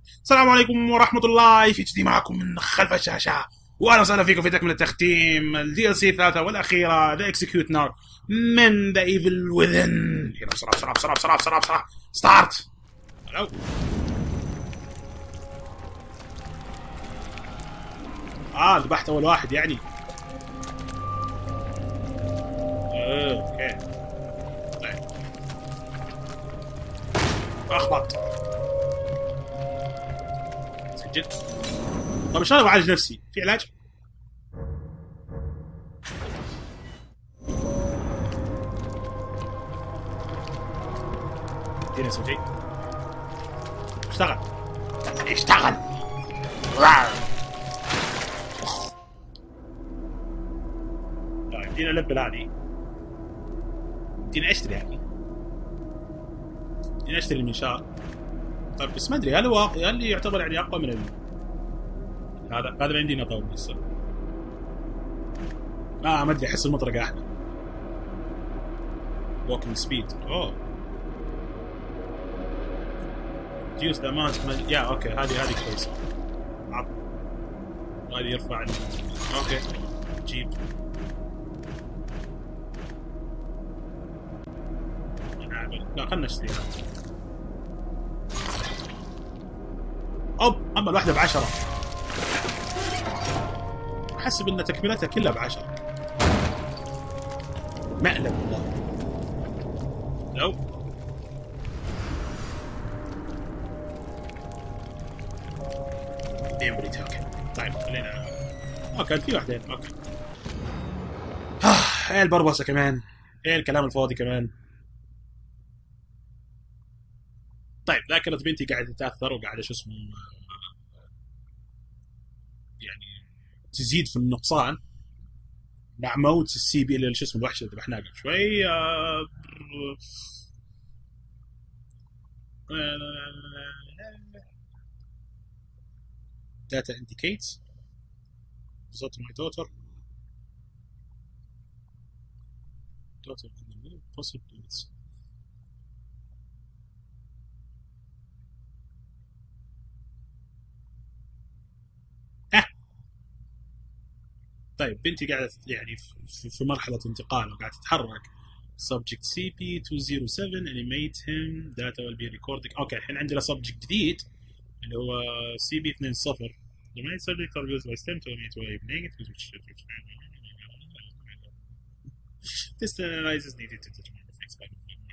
السلام عليكم ورحمة الله. في جديد معكم من خلف الشاشة، واهلا وسهلا فيكم في تكملة تختيم الدي ال سي الثالثة والأخيرة ذا اكسكيوتنر من ذا ايفل وذن. يلا بسرعة بسرعة بسرعة بسرعة بسرعة بسرعة ستارت. هلو. ذبحت أول واحد يعني. اوكي طيب اخبط سجل. طب ان شاء الله بعالج نفسي في علاج. اديني اسوي شيء. اشتغل اشتغل. طيب اديني البل هذه. اديني اشتري يعني. اديني اشتري المنشار. طيب بس ما ادري هل هو يعتبر يعني اقوى من هذا اللي عندي نطور لسه. ما ادري احس المطرقه احلى. walking speed. اوه reduce the amount. يا اوكي هذه كويسه. هذه يرفع اوكي جيب. لا خلنا نشتريها. اما الواحده ب10. احسب ان تكملتها كلها ب10. مقلب والله. لو ميموري توكن. طيب خلينا كان في واحدين. اوكي ايه البربصه كمان، ايه الكلام الفاضي كمان. طيب ذاكرة بنتي قاعدة تتأثر وقاعدة شو اسمه يعني تزيد في النقصان مع موت السي بي اللي شو اسمه الوحش اللي ذبحناه قبل شوي. data indicates result of my daughter could be possible. طيب بنتي قاعدة يعني في مرحلة انتقال وقاعدة تتحرك. subject CP207 animate him data will be recorded. اوكي الحين عندنا subject جديد اللي هو CP20. The main subject are used by STEM to animate wave negative test analysis needed to determine the effects by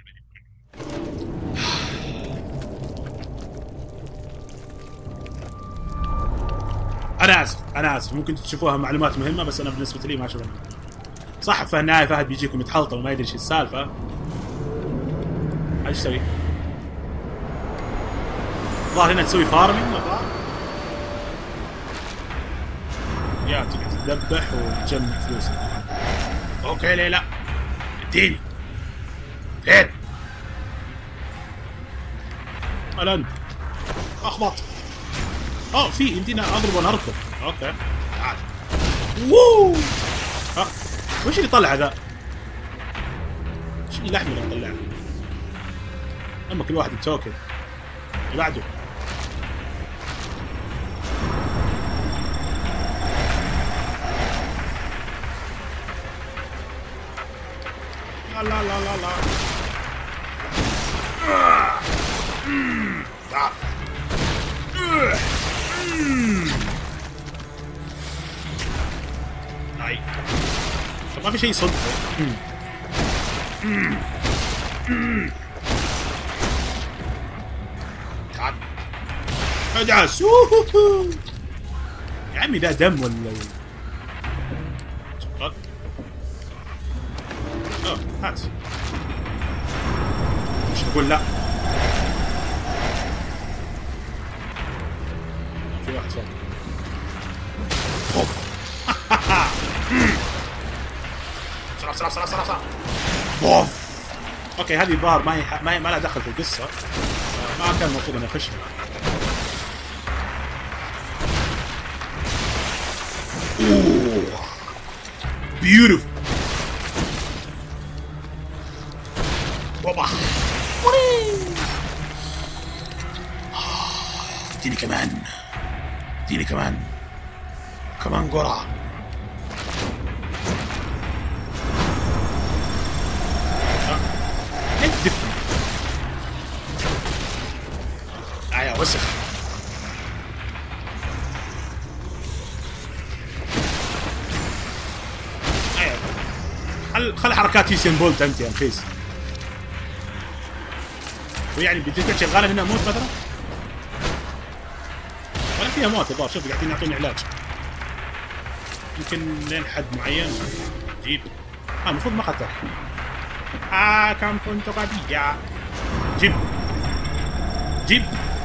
انا اسف ممكن تشوفوها معلومات مهمه بس انا بالنسبه لي ما اشوفها. صح في النهايه فهد بيجيكم يتحلطم وما يدري ايش السالفه. ايش تسوي؟ الظاهر هنا تسوي فارمينج يا تقعد تذبح وتجمع فلوس. اوكي ليه لا؟ اديني فين؟ الان اخبط. في يمدينا اضرب وانا اركض. اوكي تعال. ووو وش اللي طلع ذا؟ وش اللحم اللي طلعه؟ اما كل واحد بتوكل. اللي بعده لا لا لا لا لا. تعال. هاي طب ما في شيء يصد. تعال ادعس. يا عمي ده دم ولا شغال؟ هات. مش اقول لا. في واحد صوت. بسرعة بسرعة بسرعة بسرعة. بوف. اوكي هذه الظاهر ما لها دخل في القصة. ما كان المفروض اني اخشها. بيوتيفول. بابا اديني كمان، اديني كمان قرعة. ليه تدفني؟ يا وسخ. خل حركات يوسين بولت انت يا رخيص. ويعني بدك شغاله هنا موت مثلا؟ ولا فيها موت الظاهر. شوف قاعدين يعطوني علاج يمكن لين حد معين. جيب المفروض ما قتل. كم كنت غبية. جيب جيب.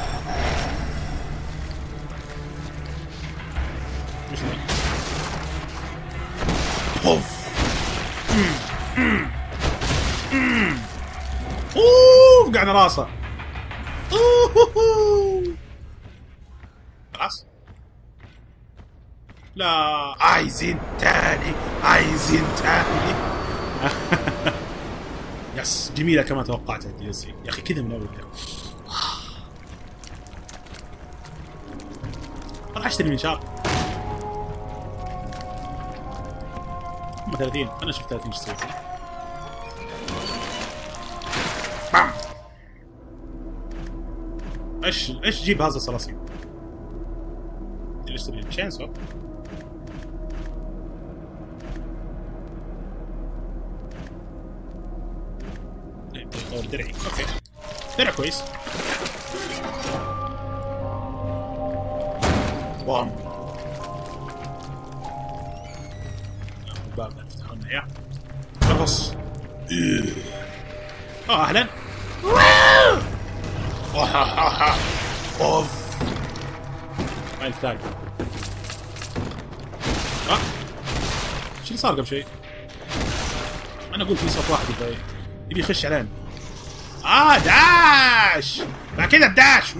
مش ذا؟ اوف. وقعنا راسه. خلاص. لا عايزين تاني، عايزين تاني. يس جميلة كما توقعت الدي ال سي يا اخي كذا من اول يوم. راح اشتري منشار. هم 30. انا اشوف 30 ايش تسوي. بام. ايش جيب هذا الصراصير؟ ايش تبي؟ شانسو. طور درعي. اوكي درع كويس. بام. الباب لا تفتحوا لنا اياه. خلص. اهلا. اوف. هاي الثاني. شو اللي صار قبل شيء؟ انا قلت في صوت واحد يبي يخش علينا. داش. بعد كذا الداش.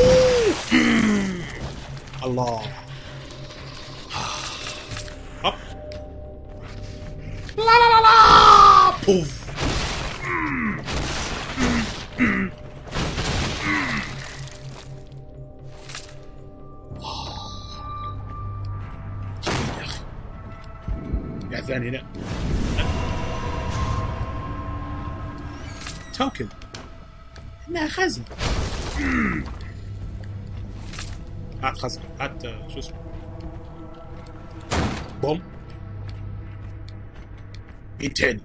الله. هوب. لا لا لا لا. بوف. يا اخي. يا ثاني لا. توكن. انها خزن. هات خزن. هات شو اسمه. بوم. مين تاني؟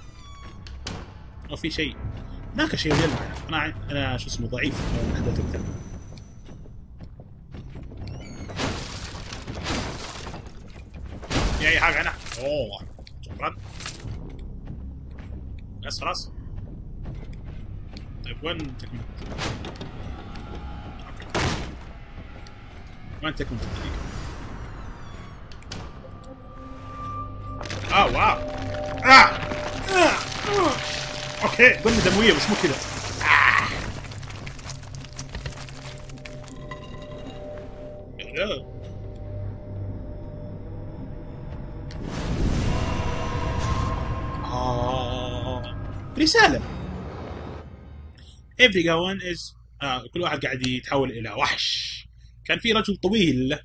في شيء. هناك شيء يلمع. انا شو اسمه ضعيف من احداث الفيلم. في اي حاجه هنا؟ اوه شكرا. بس خلاص. طيب وين تكمل؟ وين تكمل الدقيقة؟ واو. اوكي ظن دموية بس مو كذا. رسالة. everyone is كل واحد قاعد يتحول إلى وحش. كان في رجل طويل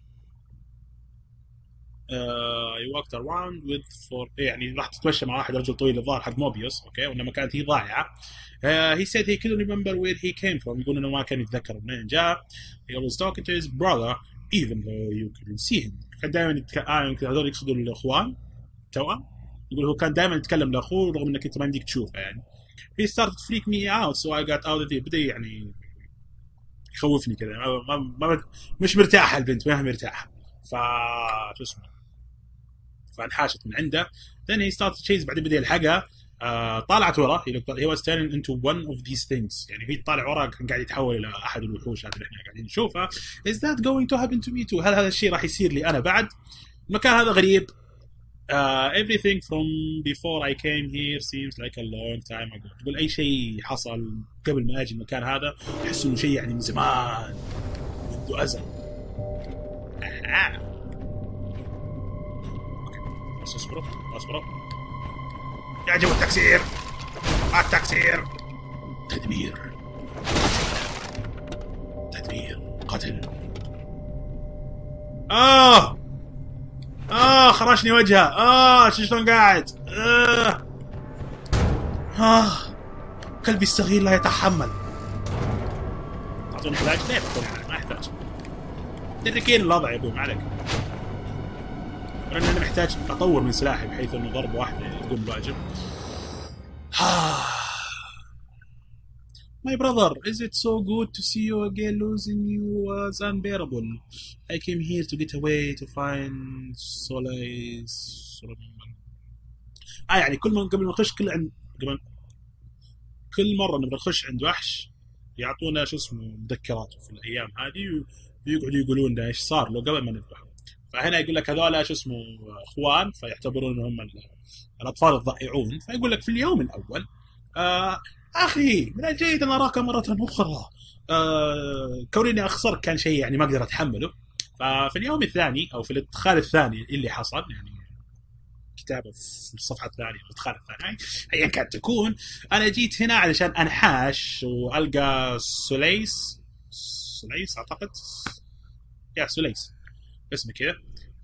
you walked around with for يعني راح تتمشى مع واحد رجل طويل الظاهر حق موبيوس. اوكي وانما كانت هي ضايعة. he said he couldn't remember where he came from. يقول انه ما كان يتذكر منين جاء. he was talking to his brother even though you couldn't see him. كان دائما يمكن هذول يقصدوا الاخوان توأم. يقول هو كان دائما يتكلم لاخوه رغم انك انت ما عندك تشوفه يعني. he started to freak me out so I got out of there. بدا يعني يخوفني كذا. مش مرتاحه البنت ما هي مرتاحه. شو اسمه فانحاشت من عنده. then he started to chase. بعدين بدا يلحقها. طالعت وراه. he was turning into one of these things. يعني هي طالع وراه كان قاعد يتحول الى احد الوحوش هذه اللي احنا قاعدين نشوفها. is that going to happen to me too؟ هل هذا الشيء راح يصير لي انا بعد؟ المكان هذا غريب. everything from before I came here seems like a long time ago. تقول أي شيء حصل قبل ما أجي المكان هذا أحس إنه شيء يعني من زمان منذ أزل. بس اصبروا يا جو التكسير. التكسير. تدمير. قتل. خرشني وجهه. شلون قاعد. كلبي الصغير لا يتحمل. تعطوني علاج؟ ليه تعطوني علاج؟ ما يحتاج. تدركين الوضع يا ابوي، ما عليك. لأن أنا محتاج أطور من سلاحي بحيث إنه ضربة واحدة يقوم الواجب. My brother, is it so good to see you again? Losing you was unbearable. I came here to get away to find solace. يعني كل ما قبل ما نخش كل مرة نبغى نخش عند وحش يعطونا شو اسمه مذكرات في الأيام هذه ويقعدوا يقولون لنا إيش صار له قبل ما نذبحه. فهنا يقول لك هذول شو اسمه اخوان، فيعتبرون انهم الاطفال الضائعون. فيقول لك في اليوم الاول اخي من الجيد ان اراك مره اخرى. كوني اخسرك كان شيء يعني ما اقدر اتحمله. ففي اليوم الثاني او في الادخال الثاني اللي حصل، يعني كتابه في الصفحه الثانيه الادخال الثاني ايا كان تكون، انا جيت هنا علشان انحاش والقى سليس اعتقد يا سليس اسمه كذا.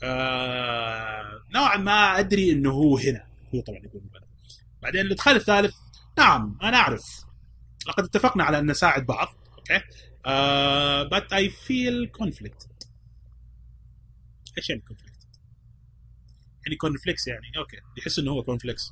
نوعا ما ادري انه هو هنا، هو طبعا يقول بنا. بعدين الادخال الثالث، نعم انا اعرف لقد اتفقنا على ان نساعد بعض، اوكي. but I feel conflicted. ايش يعني conflicted؟ يعني كونفليكس، يعني اوكي يحس انه هو كونفليكس.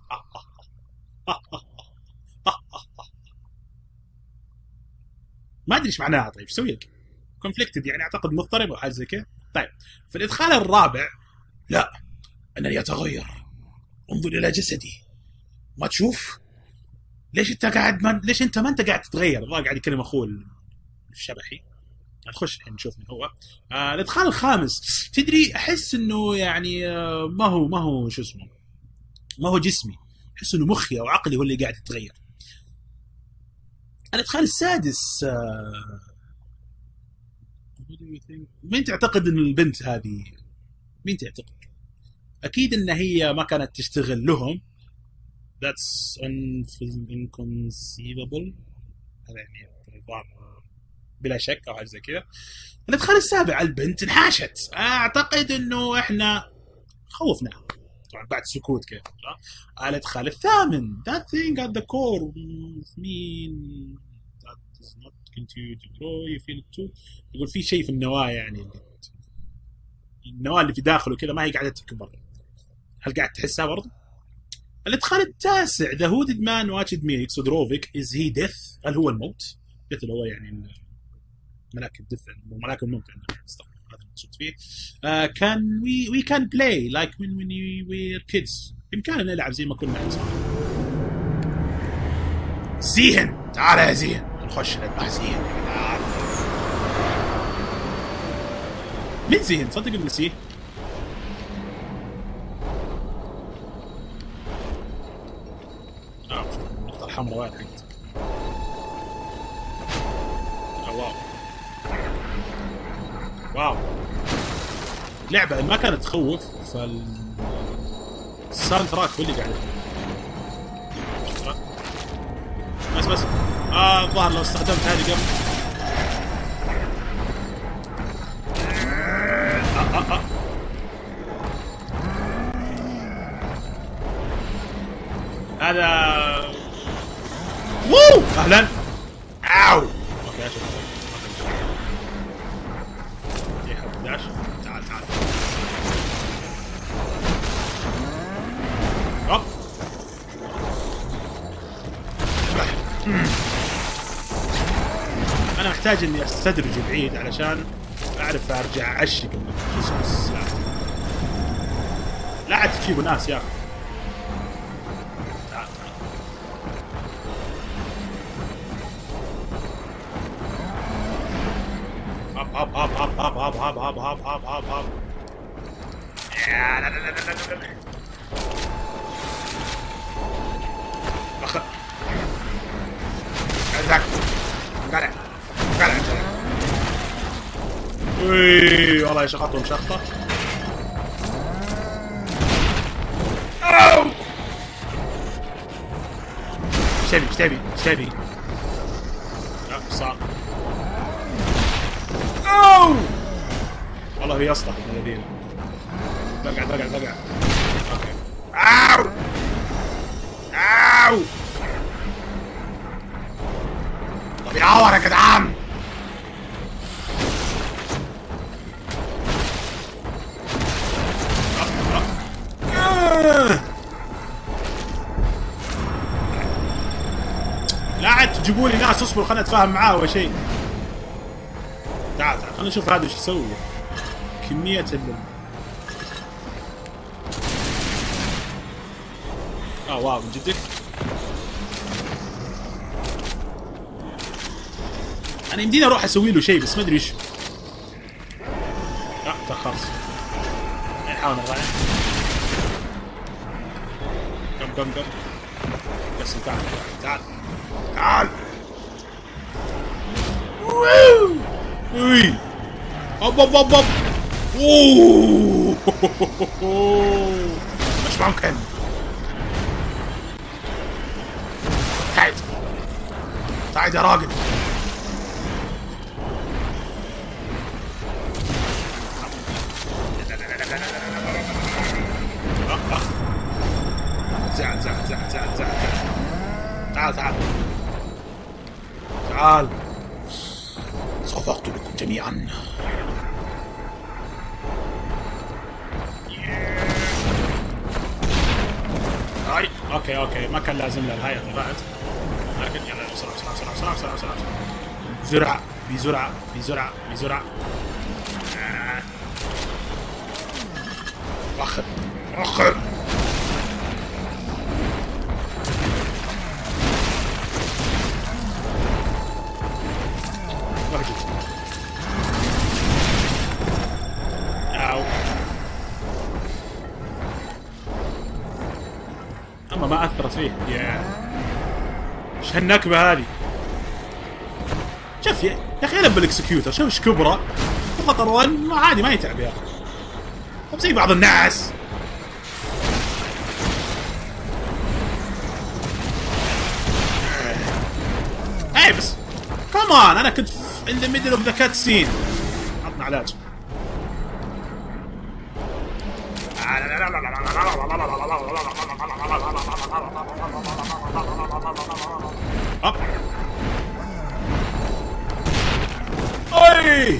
ما ادري ايش معناها. طيب ايش اسوي لك؟ كونفليكتد يعني اعتقد مضطرب او حاجه زي كذا. طيب في الادخال الرابع، لا انني يتغير، انظر الى جسدي ما تشوف؟ ليش انت ليش انت ما انت قاعد تتغير؟ الله قاعد يكلم اخوه الشبحي. نخش الحين نشوف من هو. الادخال الخامس، تدري احس انه يعني ما هو شو اسمه، ما هو جسمي، احس انه مخي او عقلي هو اللي قاعد يتغير. الادخال السادس، مين تعتقد ان البنت هذه، مين تعتقد؟ اكيد ان هي ما كانت تشتغل لهم. that's inconceivable. هذا يعني بلا شك او حاجه زي كذا. الادخال السابع، البنت انحاشت. اعتقد انه احنا خوفناها طبعا بعد سكوت كذا. الادخال الثامن، that thing at the core mean that does not continue to grow you feel it too. يقول في شيء في النواة، يعني النواة اللي في داخله كذا ما هي قاعدة تكبر. هل قاعد تحسها برضه؟ الادخال التاسع، the hooded man watched me Xodrovic is he death؟ هل هو الموت؟ death اللي هو يعني ملاك الدث، ملاك الموت عندنا هذا المقصود فيه. can we can play like when we were kids. بإمكاننا نلعب زي ما كنا إنسان. زين، تعال يا زين نخش نذبح زين. مين زين؟ صدق انه نسيه. النقطة الحمراء وين حقت؟ واو لعبة ما كانت تخوف، الساوند تراك هو اللي قاعد بس الظاهر لو استخدمت هذه قبل هذا ووو اهلا اوو. اوكي اشوف داش. تعال هوب. انا محتاج اني استدرج بعيد علشان اعرف ارجع اعشق اسم السلاح. لا عاد تجيبوا ناس يا اخي. تعال هب هب هب هب هب هب هب هب هب هب هب. لا لا لا لا لا لا. اخ ازاك قلع قلع. وي والله يشخطهم شخطه. اوه ايش تبي لا صار. اوه والله هي يسطح ابن الذين. بقعد. اوكي. اوو اوو. طب يعور يا جدعان. لا عاد تجيبوا لي ناس اصبروا خلنا اتفاهم معاه اول شيء. تعال خلنا نشوف هذا ايش يسوي. كمية واو من جدك. انا يمديني اروح اسوي له شيء بس ما ادري ايش. لا تاخرت. نحاول نراجع. كم بس تعال وي اوب اوه مش ممكن. تعال يا راجل. زعل تعال سوف اقتلكم جميعا. اوكي ما كان لازم له الهاي طلعت، لكن يلا بسرعة بسرعة. رخر اما ما اثرت فيه. ايش هالنكبه هذه؟ شوف يا اخي انا بالاكسكيوتر شوف ايش كبره خطر 1 عادي ما يتعب يا اخي. طب زي بعض الناس. اي بس كمان انا كنت in the middle of the cutscene. عطنا علاج. اي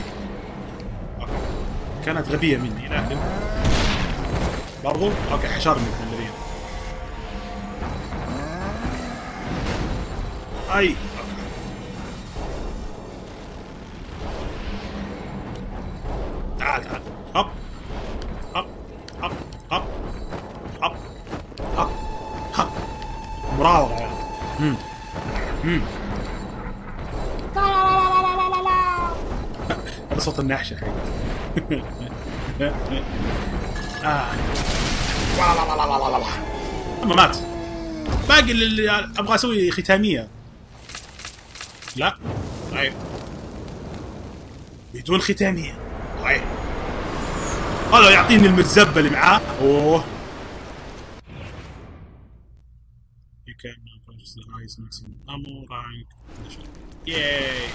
كانت غبية مني لكن برضو اوكي حشرني من الذين. اي تعال هب مراوغة يعني. هذا صوت النحشة حقيقة. اما مات. باقي اللي ابغى اسوي ختامية. لا طيب بدون ختامية. طيب هلا يعطيني المرزبة اللي معاه. اوه the highest maximum ammo rank. ياي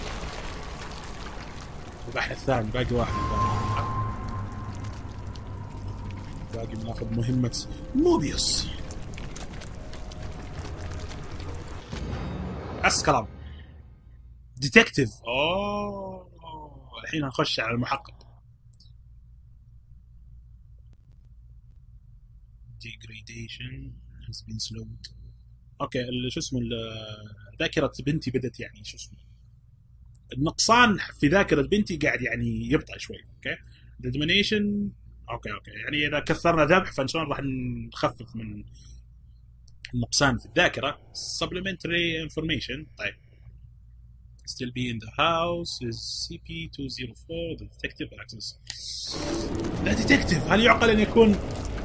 البحث الثاني باقي واحد. باقي بناخذ مهمة موبيوس. بس كلام ديتكتيف. الحين نخش على المحقق. degradation has been slowed. اوكي شو اسمه ذاكرة بنتي بدت يعني شو اسمه النقصان في ذاكرة بنتي قاعد يعني يبطأ شوي. اوكي الدومينيشن اوكي يعني اذا كثرنا ذبح فان شاء الله راح نخفف من النقصان في الذاكرة. supplementary information. طيب still be in the house is CP204 the detective access. لا ديتكتيف هل يعقل ان يكون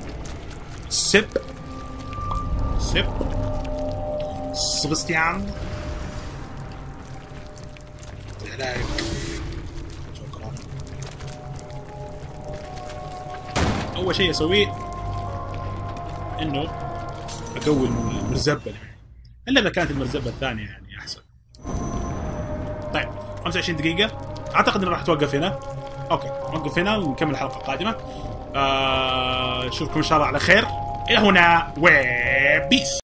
سبستيان؟ عليك شكرا. اول شيء اسويه انه اقوي المرزبه الا اذا كانت المرزبه الثانيه يعني احسن. طيب 25 دقيقه اعتقد اني راح اتوقف هنا. اوكي نوقف هنا ونكمل الحلقه القادمه. اشوفكم ان شاء الله على خير. الى هنا وبيس.